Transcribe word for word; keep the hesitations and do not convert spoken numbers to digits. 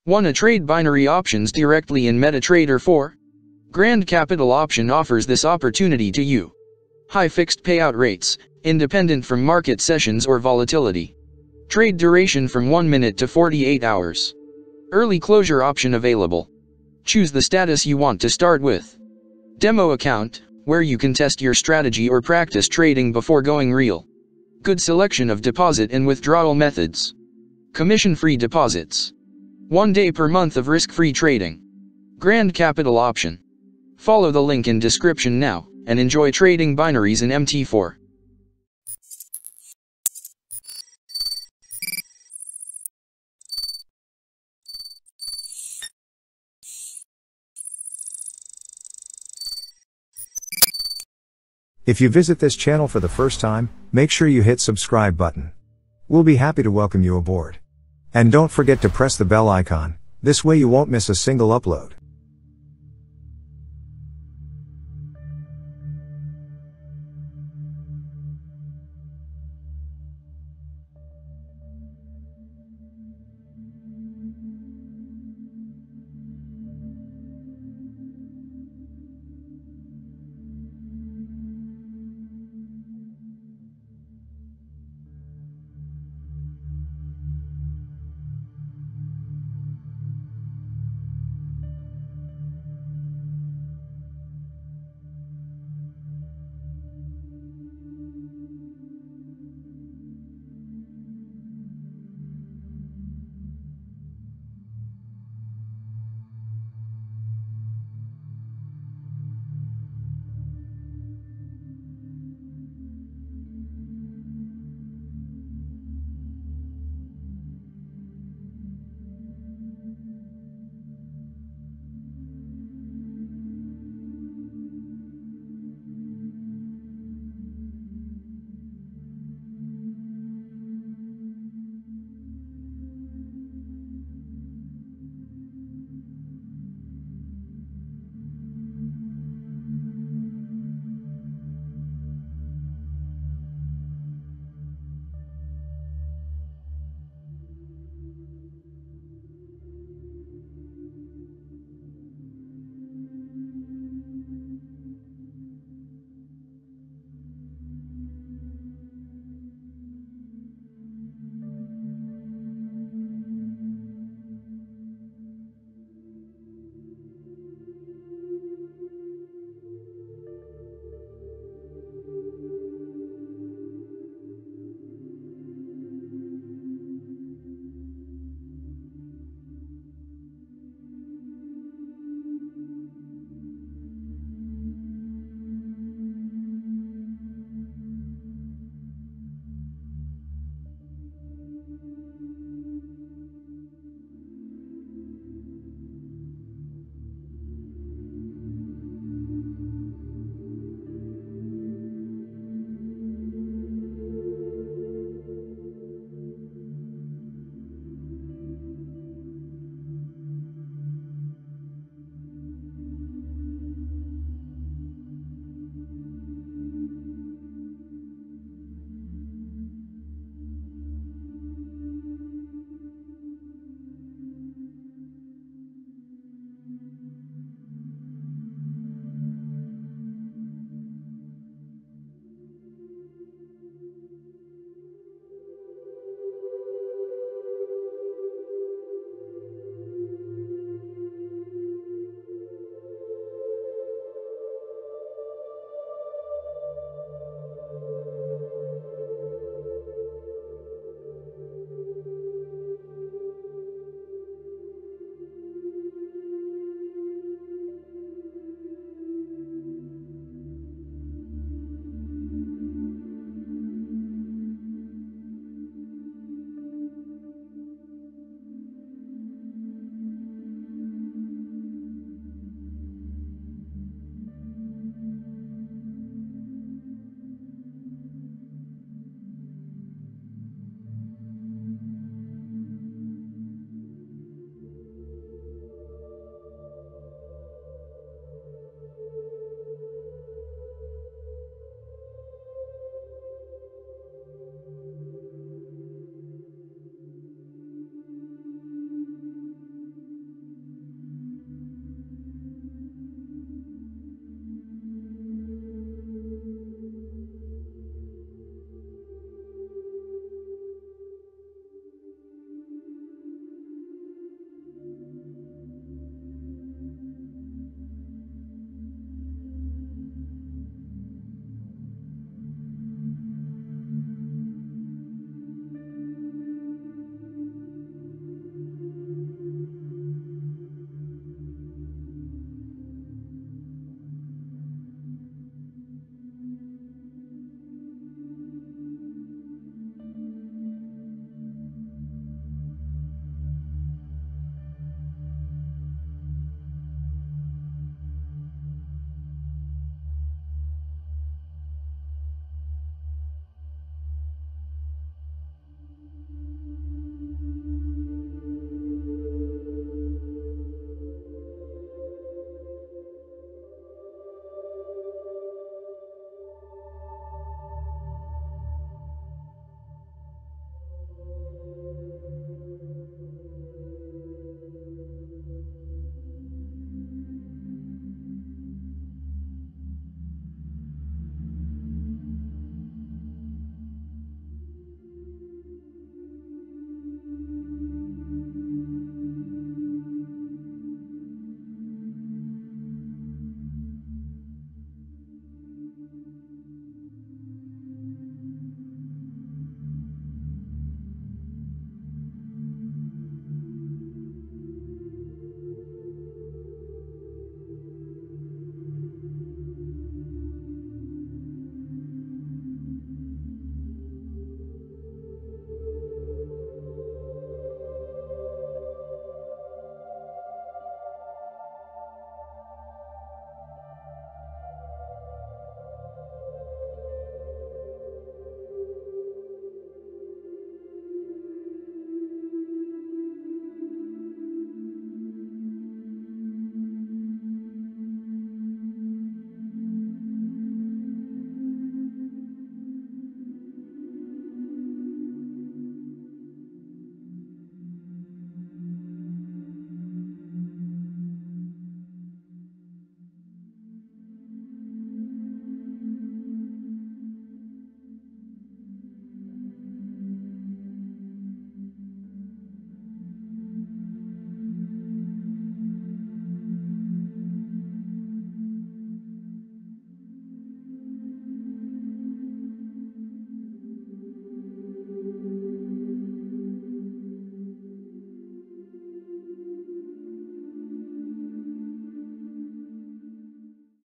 Wanna trade binary options directly in MetaTrader four? Grand Capital Option offers this opportunity to you. High fixed payout rates, independent from market sessions or volatility. Trade duration from one minute to forty-eight hours. Early closure option available. Choose the status you want to start with. Demo account, where you can test your strategy or practice trading before going real. Good selection of deposit and withdrawal methods. Commission-free deposits. One day per month of risk-free trading. Grand Capital Option. Follow the link in description now, and enjoy trading binaries in M T four. If you visit this channel for the first time, make sure you hit subscribe button. We'll be happy to welcome you aboard. And don't forget to press the bell icon, this way you won't miss a single upload.